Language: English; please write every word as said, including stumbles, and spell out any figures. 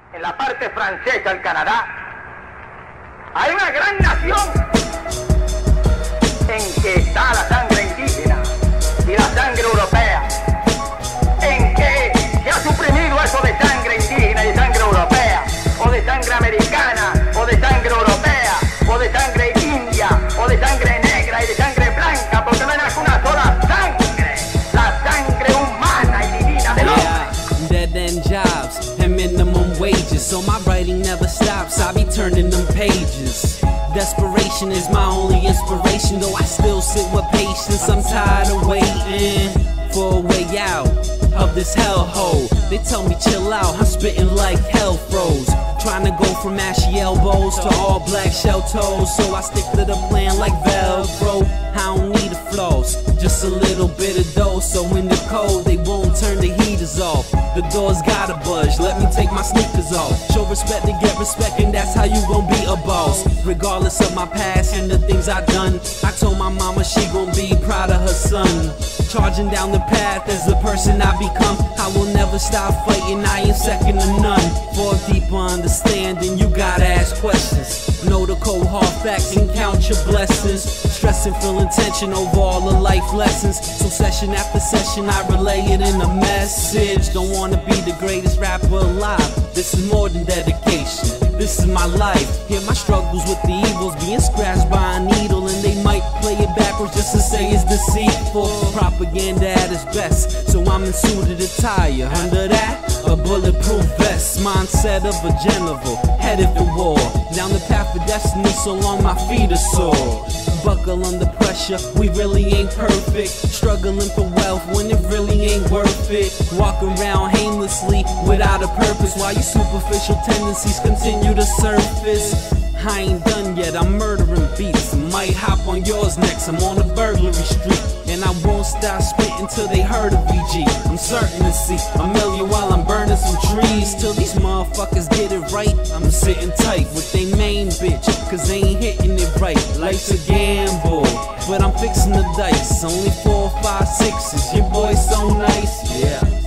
en la parte francesa, el Canadá, hay una gran nación en que está la sangre indígena y la sangre europea, en que se ha suprimido eso de sangre indígena y de sangre europea, o de sangre americana, o de sangre europea, o de sangre india, o de sangre negra y de sangre blanca, porque no es una sola sangre, la sangre humana y divina del hombre. Yeah, dead end jobs and minimum wages, so my writing never stops, I be turning them pages. Desperation is my only inspiration, though I still sit with patience. I'm tired of waiting for a way out of this hellhole. They tell me chill out, I'm spitting like hell froze. Trying to go from ashy elbows to all black shell toes, so I stick to the plan like Velcro. I don't need a floss, just a little bit of dough, so in the cold they won't turn the heaters off. The doors gotta budge, let me take my sneakers off. Show respect to get respect, and that's how you gon' be a boss. Regardless of my past and the things I done, I told my mama she gon' be proud of her son. Charging down the path as the person I become, I will never stop fighting, I ain't second to none. For a deeper understanding, you gotta ask questions. Know the cold hard facts and count your blessings. Stress and feeling tension over all the life lessons. So session after session, I relay it in a message. Don't wanna be the greatest rapper alive, this is more than dedication, this is my life. Hear my struggles with the evils, being scratched by a needle, and they might play it backwards just to say it's deceitful. Propaganda at its best, so I'm in suited attire. Under that, a bulletproof vest. Mindset of a general, headed for war. Down the path of destiny, so long my feet are sore. Buckle under pressure, we really ain't perfect. Struggling for wealth when it really ain't worth it. Walk around aimlessly without a purpose, while your superficial tendencies continue to surface. I ain't done yet, I'm murdering beats. I might hop on yours next, I'm on a burglary street. And I won't stop spitting till they heard of V G. I'm certain to see a million while I'm burning some trees. Till these motherfuckers get it right, I'm sitting tight with they main bitch, cause they ain't hitting it right. Life's a gamble, but I'm fixing the dice. Only four, five, sixes, your boy so nice, yeah.